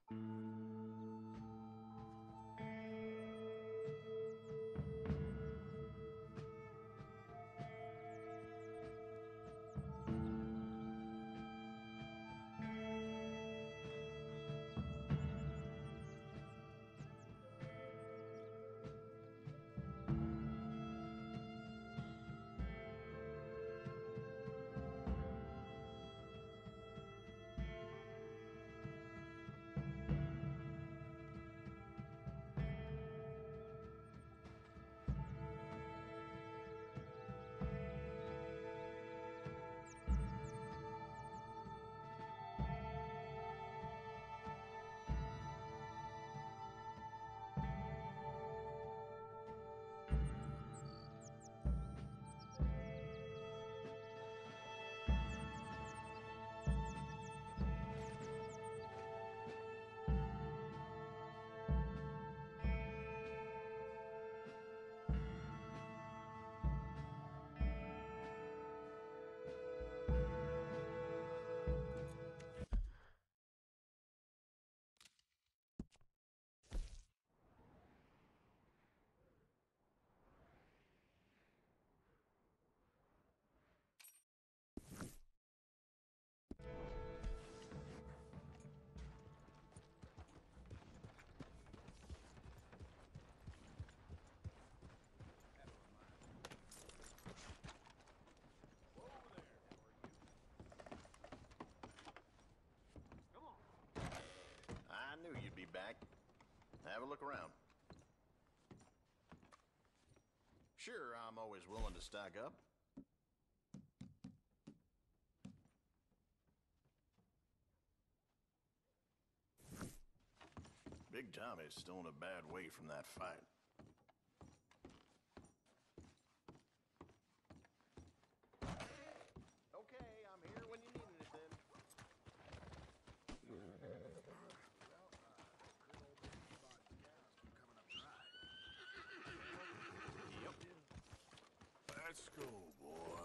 I knew you'd be back. Have a look around. Sure, I'm always willing to stock up. Big Tommy's still in a bad way from that fight. Okay, I'm here when you need anything. Let's go, boy.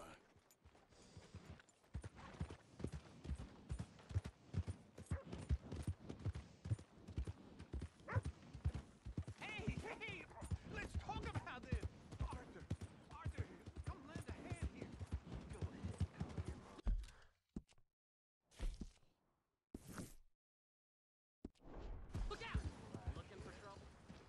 Hey, hey! Let's talk about this! Arthur! Arthur! Come lend a hand here! Go ahead, call your mom. Look out! Looking for trouble?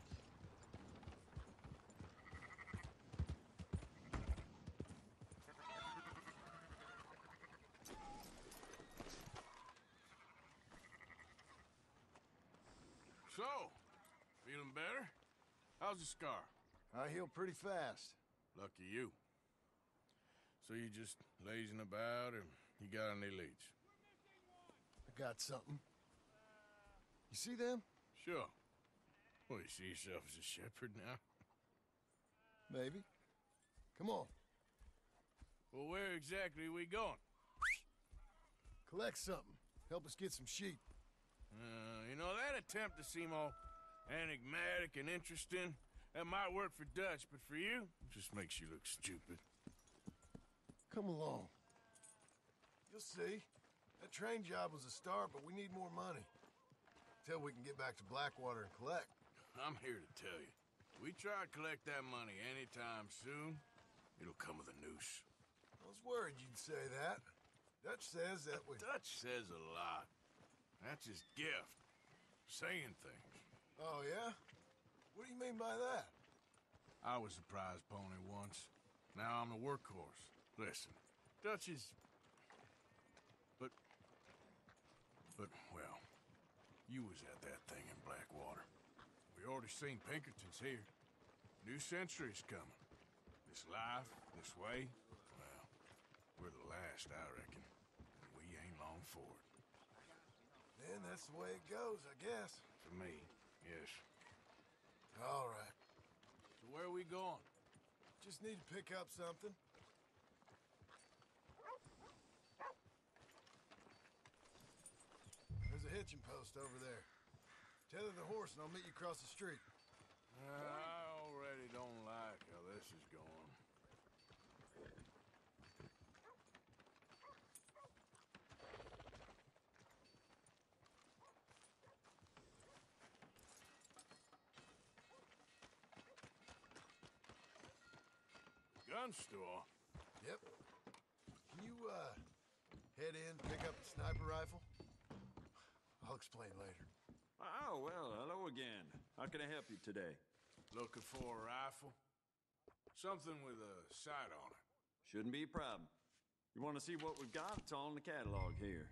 So, feeling better? How's the scar? I heal pretty fast. Lucky you. So you just lazing about, or you got any leads? I got something. You see them? Sure. Well, you see yourself as a shepherd now? Maybe. Come on. Well, where exactly are we going? Collect something. Help us get some sheep. You know, that attempt to seem all enigmatic and interesting, that might work for Dutch, but for you, it just makes you look stupid. Come along. You'll see. That train job was a start, but we need more money. Till we can get back to Blackwater and collect. I'm here to tell you, we try to collect that money anytime soon, it'll come with a noose. I was worried you'd say that. Dutch says that we... Dutch says a lot. That's his gift. Saying things. Oh, yeah? What do you mean by that? I was a prize pony once. Now I'm a workhorse. Listen, Dutch is... But, well, you was at that thing in Blackwater. We already seen Pinkertons here. New century's coming. This life, this way, well, we're the last, I reckon. And we ain't long for it. Then that's the way it goes, I guess. For me, yes. All right. So where are we going? Just need to pick up something. There's a hitching post over there. Tether the horse and I'll meet you across the street. I already don't like how this is going. gun store? Yep. Can you, head in, pick up the sniper rifle? I'll explain later. Oh, well, hello again. How can I help you today? Looking for a rifle? Something with a sight on it. Shouldn't be a problem. You want to see what we've got? It's all in the catalog here.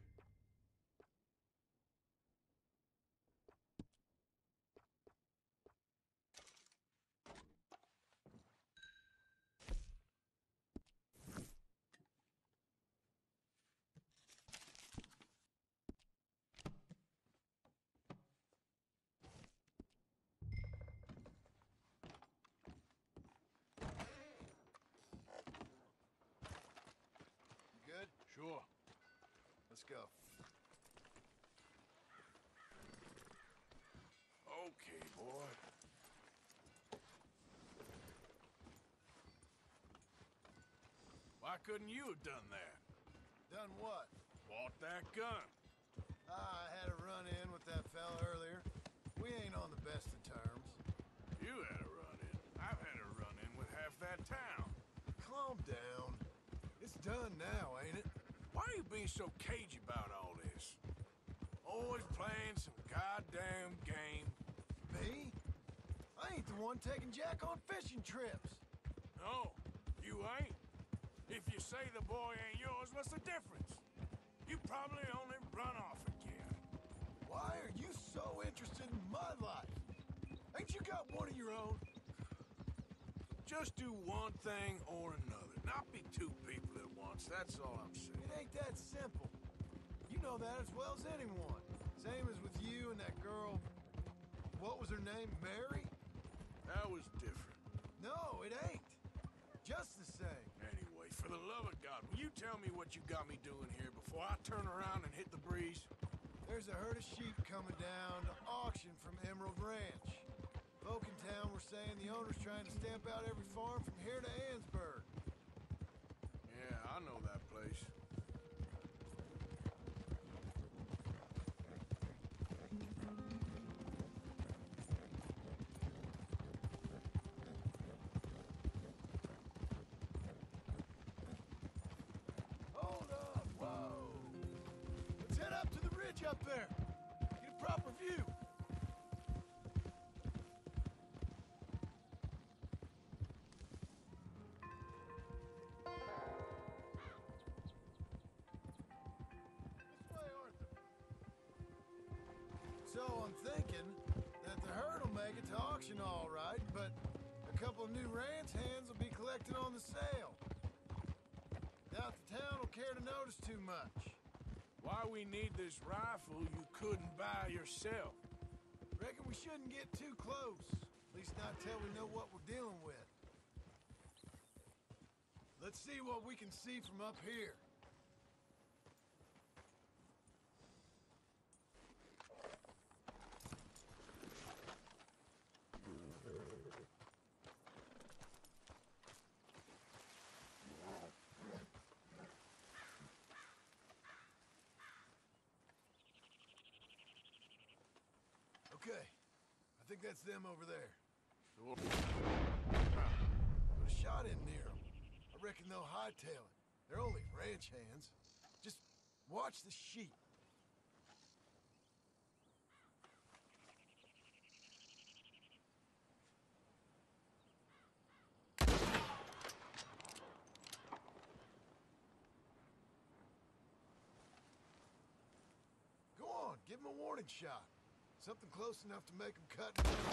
You good? Sure. Let's go. Okay, boy. Why couldn't you have done that? Done what? Bought that gun. I had a run-in with that fella earlier. We ain't on the best of terms. You had a run-in. I've had a run-in with half that town. Calm down. It's done now, ain't it? Why are you being so cagey about all this? Always playing some goddamn game. Me? I ain't the one taking Jack on fishing trips. No, you ain't. If you say the boy ain't yours, what's the difference? You probably only run off again. Why are you so interested in my life? Ain't you got one of your own? Just do one thing or another. Not be two people at once, that's all I'm saying. It ain't that simple. You know that as well as anyone. Same as with you and that girl. What was her name? Mary? That was different. No, it ain't. Just the same. Anyway, for the love of God, will you tell me what you got me doing here before I turn around and hit the breeze? There's a herd of sheep coming down to auction from Emerald Ranch. Folk in town were saying the owner's trying to stamp out every farm from here to Ansburg. Yeah, I know that place. Hold on, whoa! Let's head up to the ridge up there. Get a proper view. This way, Arthur. So I'm thinking that the herd will make it to auction all right, but a couple of new ranch hands will be collecting on the sale. Doubt the town will care to notice too much. Why we need this rifle you couldn't buy yourself? Reckon we shouldn't get too close. At least not till we know what we're dealing with. Let's see what we can see from up here. Okay, I think that's them over there. Put a shot in near them. I reckon they'll hightail it. They're only ranch hands. Just watch the sheep. Go on, give them a warning shot. Something close enough to make them cut and run.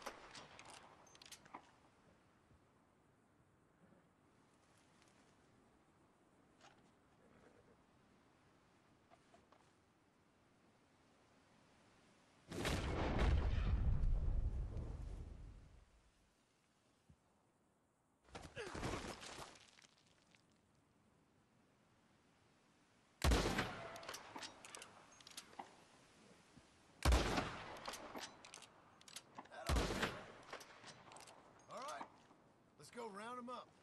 That ought to do it. All right, let's go round them up.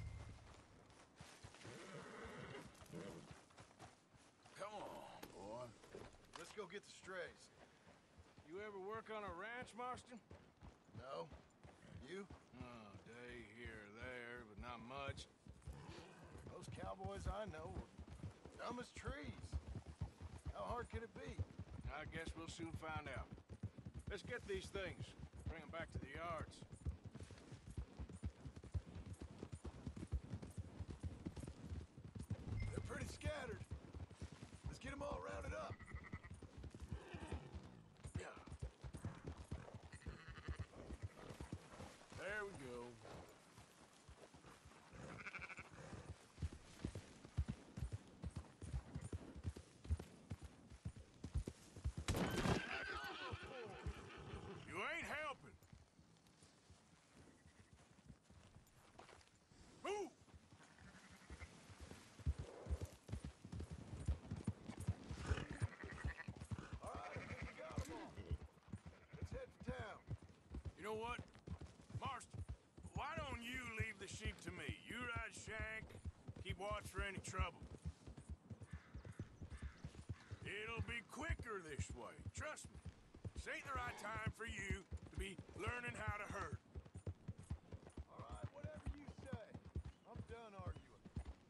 Come on, boy. Let's go get the strays. You ever work on a ranch, Marston? No? You? Oh, day here or there, but not much. I know, are dumb as trees. How hard could it be? I guess we'll soon find out. Let's get these things. Bring them back to the yards. They're pretty scattered. Let's get them all rounded up. There we go. You ain't helping. Move! All right, I think we got them all. Let's head for town. You know what? Marston, why don't you leave the sheep to me? You ride Shank, keep watch for any trouble. It'll be quicker this way, trust me. This ain't the right time for you to be learning how to herd. All right, whatever you say. I'm done arguing.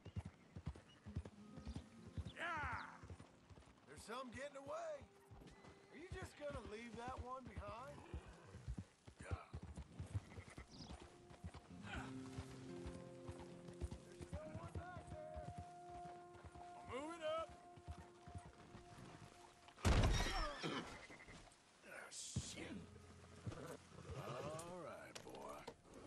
Yeah! There's some getting away. Are you just gonna leave that one behind? Yeah. There's still one back there. Move it up. Ah, shit. All right, boy.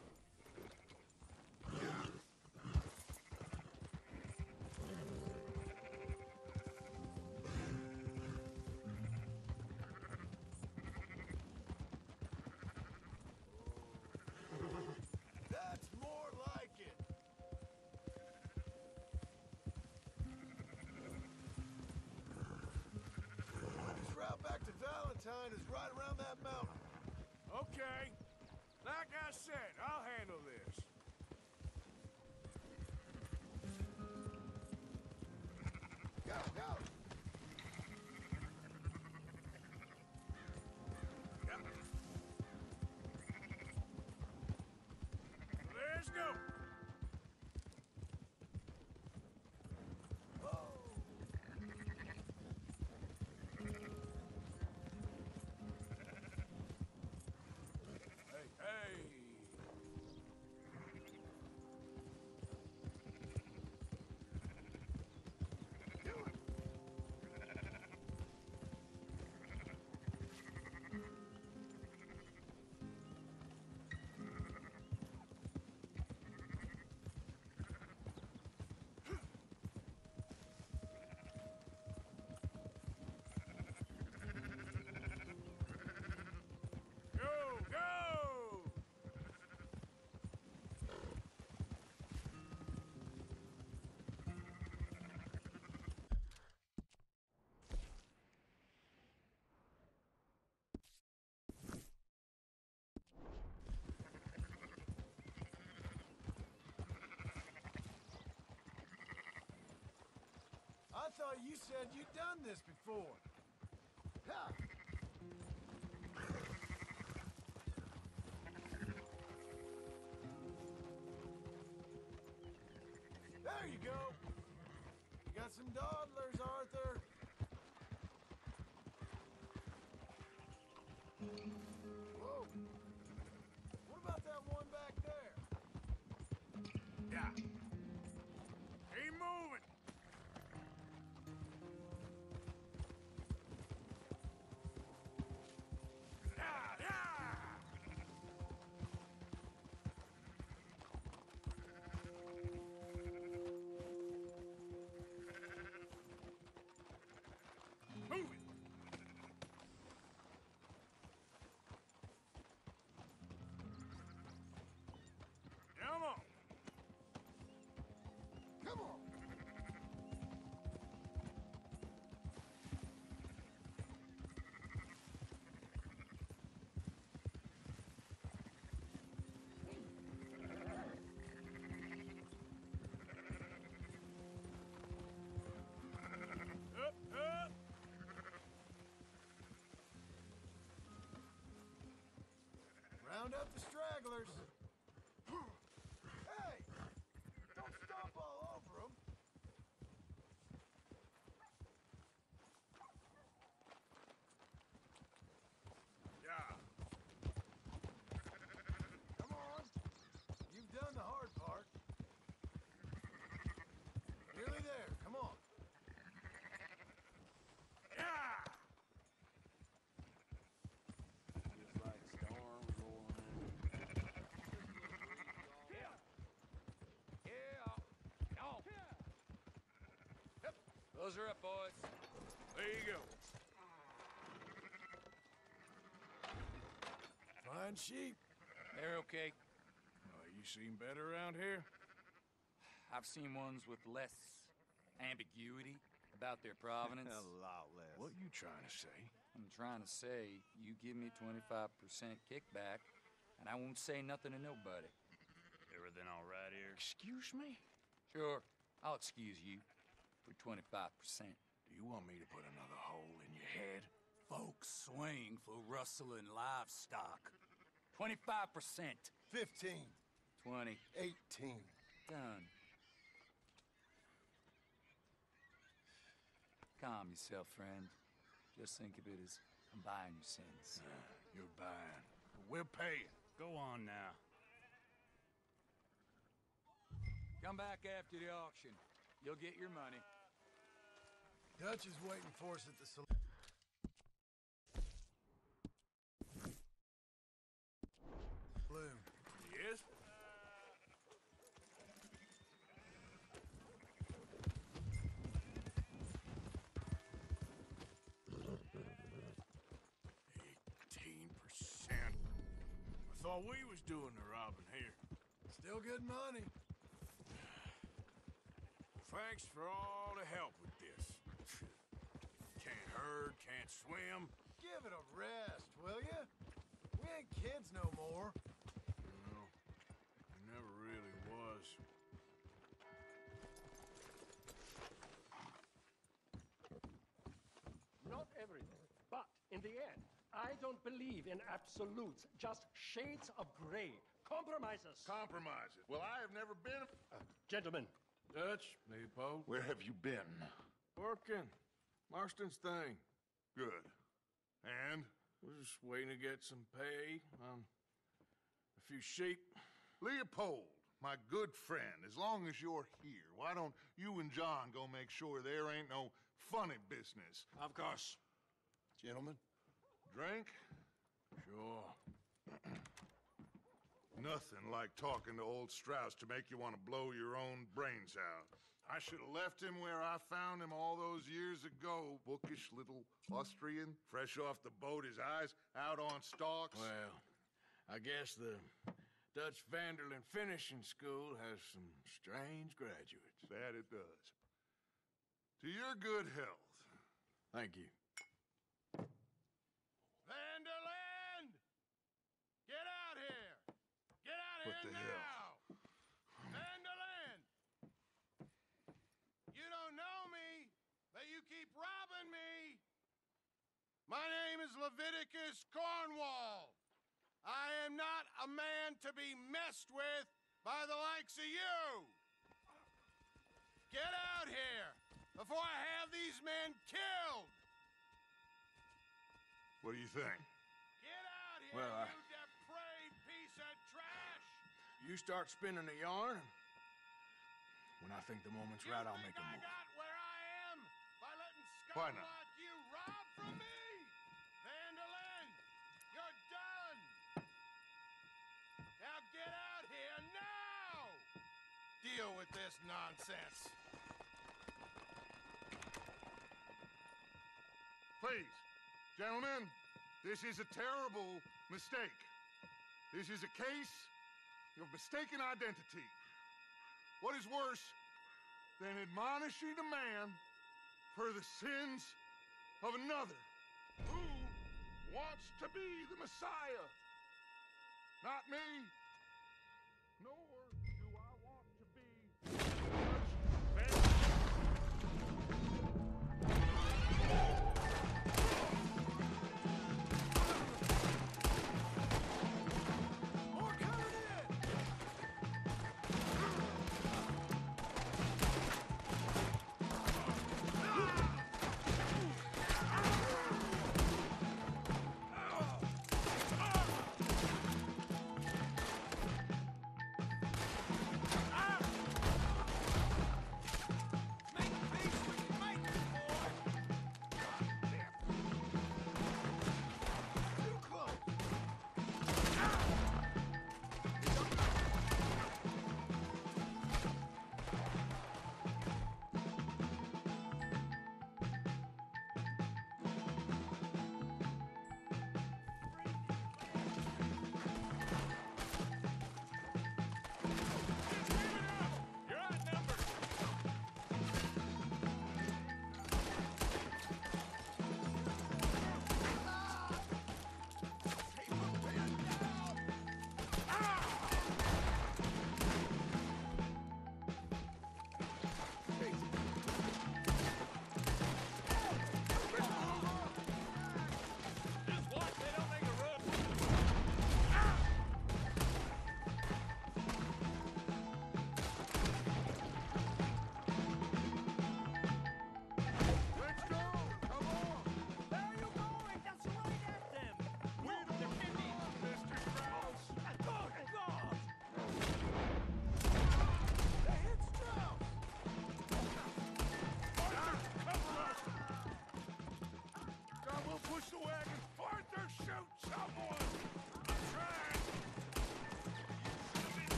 That's more like it. This route back to Valentine is right around that mountain. Okay. Like I said, I'll handle this. Go, go! Let's go. Hey, hey. Go, go! I thought you said you'd done this before. Ha! There you go. You got some dawdlers, Arthur. Whoa. What about that one back there? Yeah. Keep moving. Yeah, yeah. Close her up, boys. There you go. Fine sheep. They're okay. You seen better around here? I've seen ones with less ambiguity about their provenance. A lot less. What you trying to say? I'm trying to say, you give me 25% kickback, and I won't say nothing to nobody. Everything all right here? Excuse me? Sure, I'll excuse you for 25%. Do you want me to put another hole in your head? Folks swing for rustling livestock. 25%. 15. 20. 18. Done. Calm yourself, friend. Just think of it as I'm buying your sins. You're buying. We're paying. Go on now. Come back after the auction. You'll get your money. Dutch is waiting for us at the saloon. Yes? I thought we was doing the robbing here. Still good money. Thanks for all the help with this. Can't herd, can't swim. Give it a rest, will ya? We ain't kids no more. No, it never really was. Not everything, but in the end, I don't believe in absolutes, just shades of gray. Compromises. Compromises. Well, I have never been. Gentlemen, Dutch, Leopold. Where have you been? Working. Marston's thing. Good. And? We're just waiting to get some pay on a few sheep. Leopold, my good friend, as long as you're here, why don't you and John go make sure there ain't no funny business? Of course. Gentlemen, drink? Sure. Nothing like talking to old Strauss to make you want to blow your own brains out. I should have left him where I found him all those years ago. Bookish little Austrian, fresh off the boat, his eyes out on stalks. Well, I guess the Dutch Vanderlyn Finishing School has some strange graduates. That it does. To your good health. Thank you. Vanderland! Get out here! Get out What here the now! hell? Vanderland! You don't know me, but you keep robbing me! My name is Leviticus Cornwall. I am not a man to be messed with by the likes of you! Get out here before I have these men killed! What do you think? Get out here, Well, you depraved piece of trash! You start spinning the yarn, and when I think the moment's You right, I'll think make a I move. got where I am by letting Why scum not? like you rob from me? Vanderlyn, you're done! Now get out here now! Deal with this nonsense. Please, gentlemen, this is a terrible mistake. This is a case of mistaken identity. What is worse than admonishing a man for the sins of another who wants to be the Messiah? Not me, nor do I want to be Judge More coming in!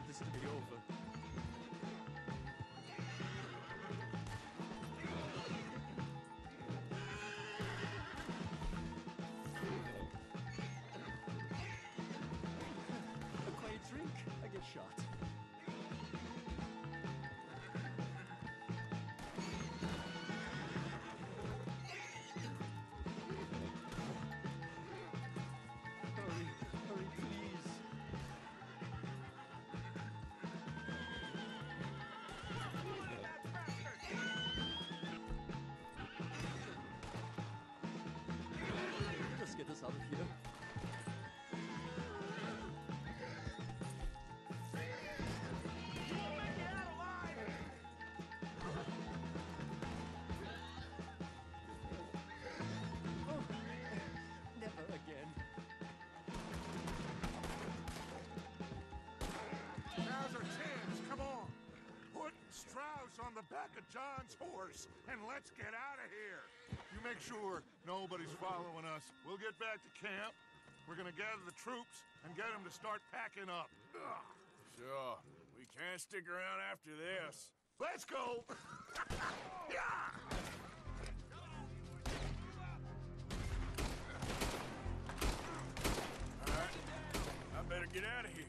this to be over. A quiet drink, I get shot. Hurry, hurry, please. Let's get us out of here. Oh, never again. Now's our chance, come on. Put Strauss on the back of John's horse, and let's get out of here. You make sure nobody's following us. We'll get back to camp. We're gonna gather the troops and get them to start packing up. Ugh. Sure. We can't stick around after this. Let's go! Yeah! All right. I better get out of here.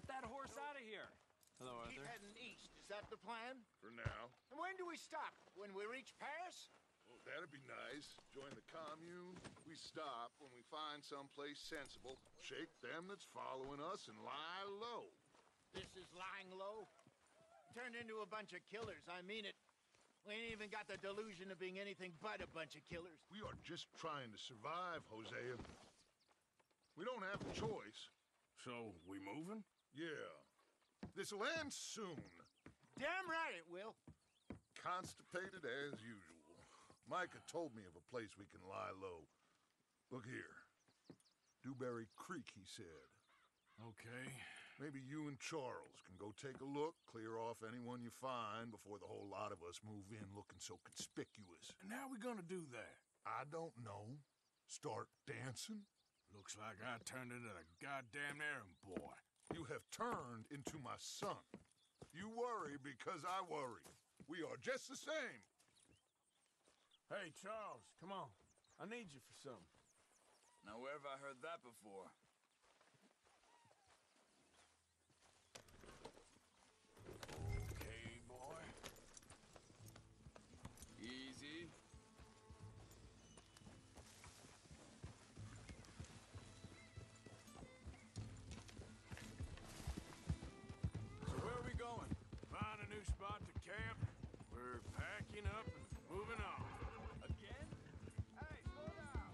that horse out of here. Hello, Keep Arthur. heading east. Is that the plan? For now. And when do we stop? When we reach Paris? Oh, that'd be nice. Join the commune. We stop when we find someplace sensible. Shake them that's following us and lie low. This is lying low. Turned into a bunch of killers. I mean it. We ain't even got the delusion of being anything but a bunch of killers. We are just trying to survive, Hosea. We don't have a choice. So, we moving? Yeah. This'll end soon. Damn right it will. Constipated as usual. Micah told me of a place we can lie low. Look here. Dewberry Creek, he said. Okay. Maybe you and Charles can go take a look, clear off anyone you find before the whole lot of us move in looking so conspicuous. And how we gonna do that? I don't know. Start dancing? Looks like I turned into the goddamn errand boy. You have turned into my son. You worry because I worry. We are just the same. Hey, Charles, come on. I need you for something. Now, where have I heard that before? Okay, boy. Easy. So where are we going? Find a new spot to camp. We're packing up and moving on. Again? Hey, slow down.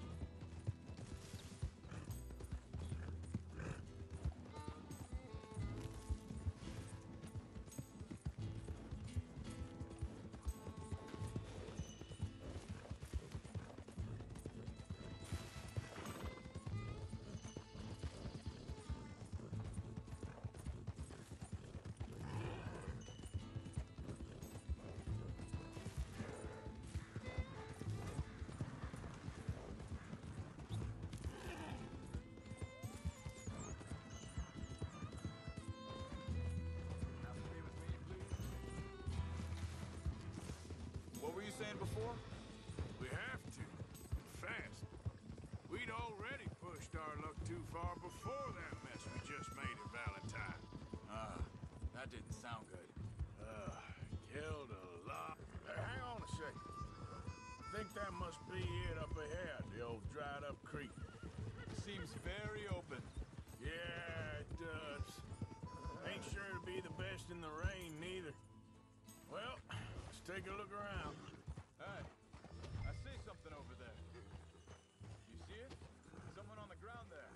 What were you saying before? We have to. Fast. We'd already pushed our luck too far before that mess we just made at Valentine. That didn't sound good. Killed a lot. Hey, hang on a second. Think that must be it up ahead, the old dried up creek. Seems very open. Yeah, it does. Ain't sure to be the best in the rain, neither. Well, let's take a look around. Hey, I see something over there. You see it? Someone on the ground there.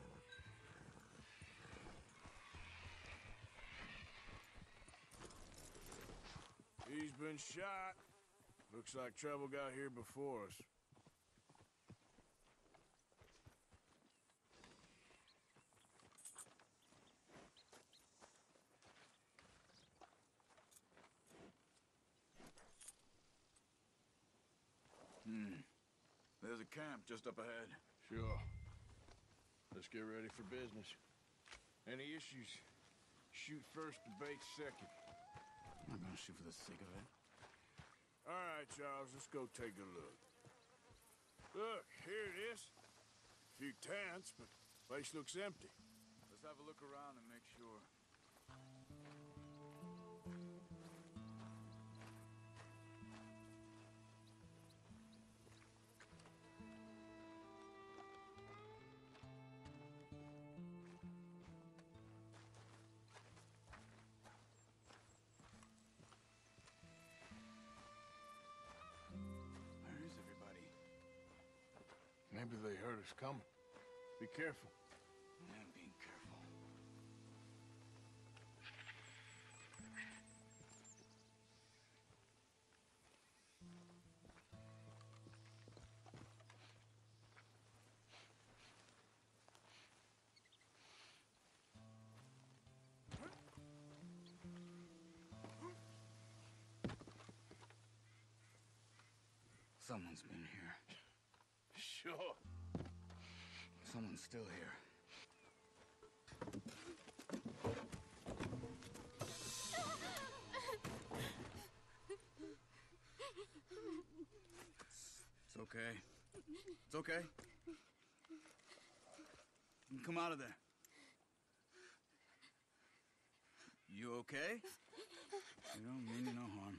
He's been shot. Looks like trouble got here before us. There's a camp just up ahead. Sure. Let's get ready for business. Any issues? Shoot first, debate second. I'm not gonna shoot for the sake of it. All right, Charles, let's go take a look. Look, here it is. A few tents, but the place looks empty. Let's have a look around and make sure. Where is everybody? Maybe they heard us coming. Be careful. I'm being careful. Someone's been here. Sure. Someone's still here. It's okay. It's okay. You can come out of there. You okay? You don't mean you no harm.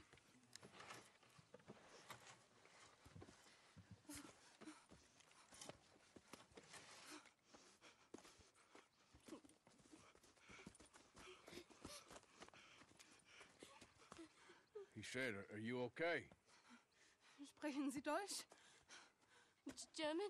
He said, are you okay? Sprechen Sie Deutsch? German?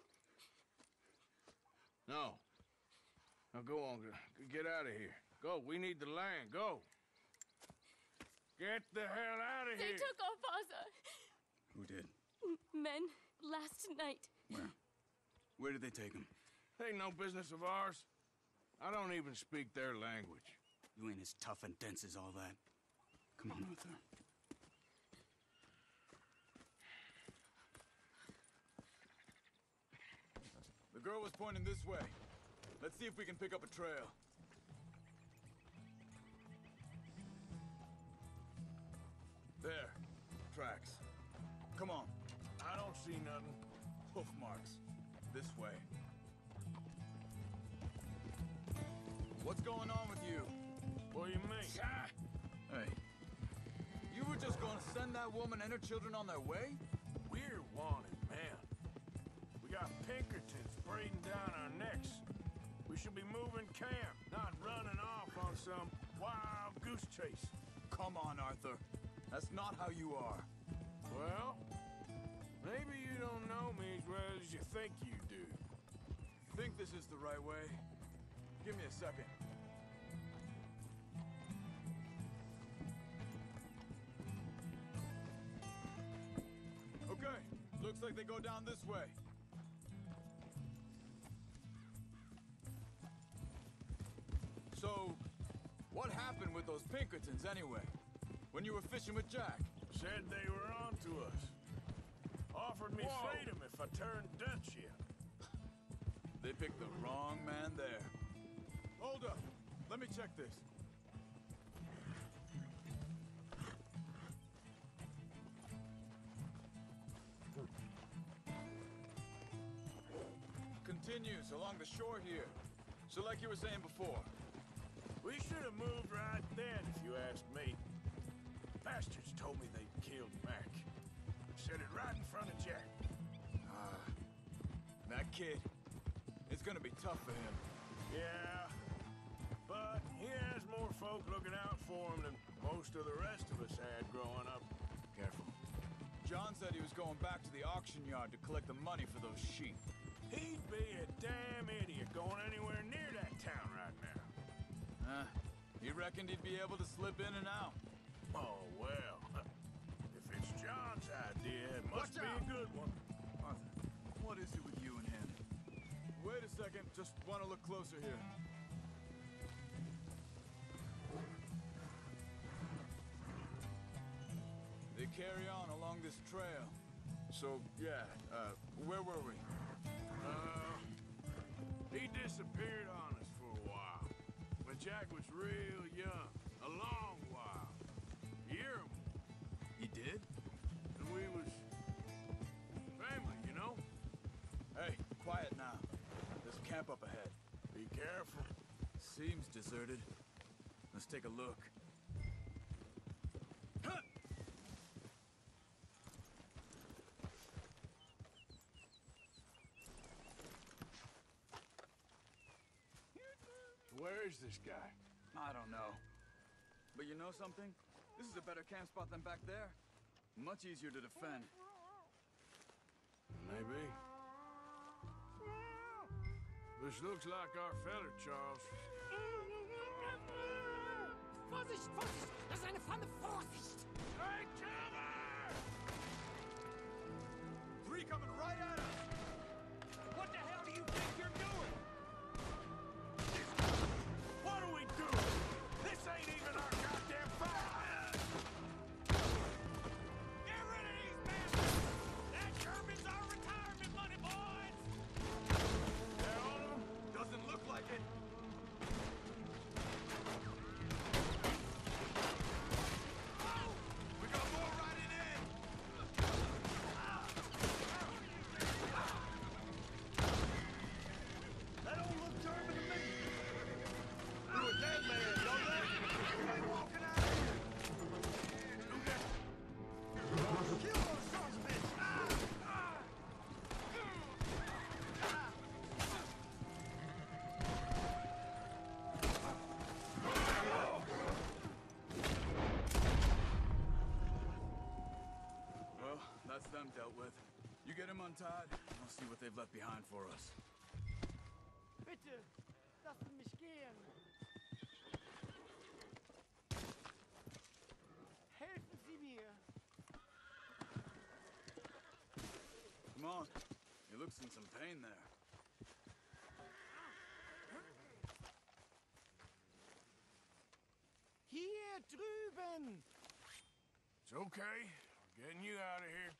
No. Now go on, get out of here. Go, we need the land, go. Get the hell out of They here. took our father. Who did? Men, last night. Where? Where did they take him? Ain't no business of ours. I don't even speak their language. You ain't as tough and dense as all that. Come on, Arthur. The girl was pointing this way. Let's see if we can pick up a trail. There. Tracks. Come on. I don't see nothing. Hoof marks. This way. What's going on with you? What do you mean? Hey. You were just gonna send that woman and her children on their way? We're wanted, man. We got Pinkertons breathing down our necks. We should be moving camp, not running off on some wild goose chase. Come on, Arthur. That's not how you are. Well, maybe you don't know me as well as you think you do. Think this is the right way? Give me a second. Okay, looks like they go down this way. So, what happened with those Pinkertons anyway? When you were fishing with Jack? Said they were on to us. Offered me freedom if I turned Dutch here. They picked the wrong man there. Hold up. Let me check this. Continues along the shore here. So like you were saying before. We should have moved right then, if you ask me. Bastards told me they'd killed Mac. Said it right in front of Jack. That kid, it's gonna be tough for him. Yeah, but he has more folk looking out for him than most of the rest of us had growing up. Careful. John said he was going back to the auction yard to collect the money for those sheep. He'd be a damn idiot going anywhere near that town right now. He reckoned he'd be able to slip in and out. Oh, well. If it's John's idea, it must be a good one. Arthur, what is it with you and him? Wait a second, just want to look closer here. They carry on along this trail. So, yeah, where were we? He disappeared on us for a while. When Jack was real young. A long while. Year. He did? And we was family, you know? Hey, quiet now. There's a camp up ahead. Be careful. Seems deserted. Let's take a look. Where is this guy? I don't know. But you know something? This is a better camp spot than back there. Much easier to defend. Maybe. This looks like our feller, Charles. Vorsicht, Vorsicht! Das ist eine Pfanne! Vorsicht! Hey, cover! Three coming right at us! What the hell do you think you're doing? What are we doing? This ain't even our goddamn fight! Get rid of these bastards! That German's our retirement money, boys! Hell, doesn't look like it. We got more riding in! You get him untied, and I'll see what they've left behind for us. Bitte, lassen mich gehen. Helfen Sie mir. Come on. He looks in some pain there. Hier drüben. It's okay. We're getting you out of here.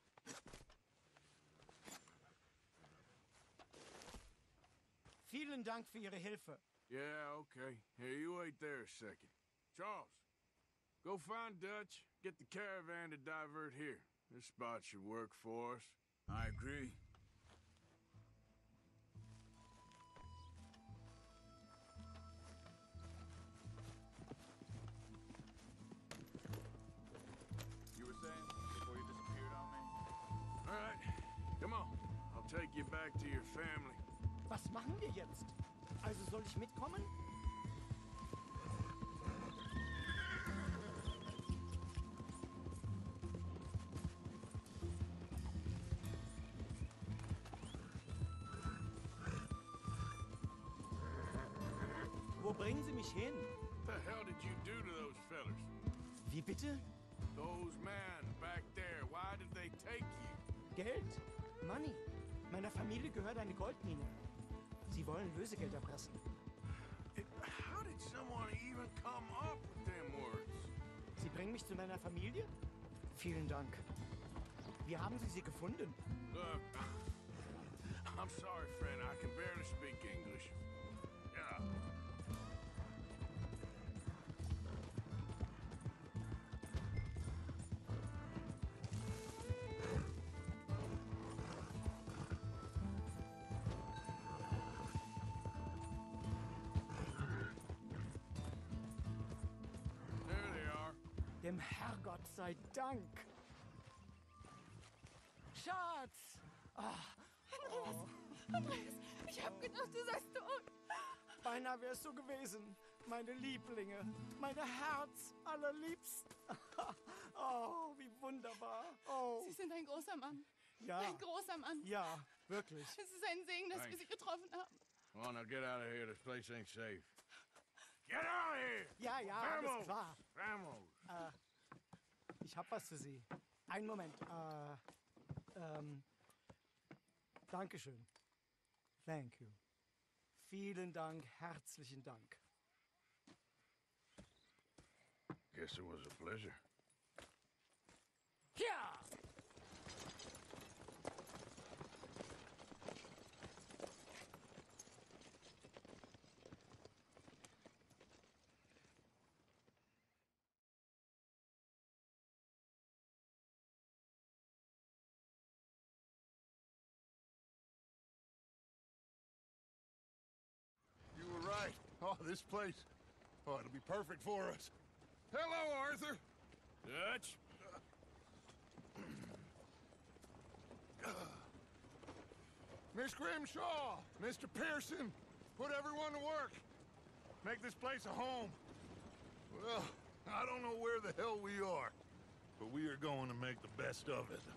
Vielen Dank für Ihre Hilfe. Yeah, okay. Here, you wait there a second. Charles, go find Dutch. Get the caravan to divert here. This spot should work for us. I agree. You were saying before you disappeared on me? All right, come on. I'll take you back to your family. Was machen wir jetzt? Also soll ich mitkommen? Wo bringen Sie mich hin? What the hell did you do to those fellers? Wie bitte? Those men back there, why did they take you? Geld? Money. Meiner Familie gehört eine Goldmine. Sie wollen Lösegeld erpressen. How did someone even come up with them words? Sie bringen mich zu meiner Familie? Vielen Dank. Wie haben Sie sie gefunden? Look, I'm sorry, friend. I can barely speak English. Yeah. There they are. Dem Herrgott sei Dank. Schatz! Andreas, ich hab gedacht, du seist tot. Beinahe wär's so gewesen. Meine Lieblinge, meine Herz allerliebsten. Oh, wie wunderbar. Oh, Sie sind ein großer Mann. ja. Ein großer Mann. Ja, wirklich. Es ist ein Segen, dass wir Thanks. Sie getroffen haben. Come on, now get out of here. This place ain't safe. Get out of here! Ja, ja, alles Vamos! klar. Vamos! Ich hab was für Sie. Einen Moment. Dankeschön. Thank you. Vielen Dank, herzlichen Dank. Guess it was a pleasure. Ja! You were right. Oh, this place. Oh, it'll be perfect for us. Hello, Arthur. Dutch? Miss Grimshaw, Mr. Pearson, put everyone to work. Make this place a home. Well, I don't know where the hell we are, but we are going to make the best of it.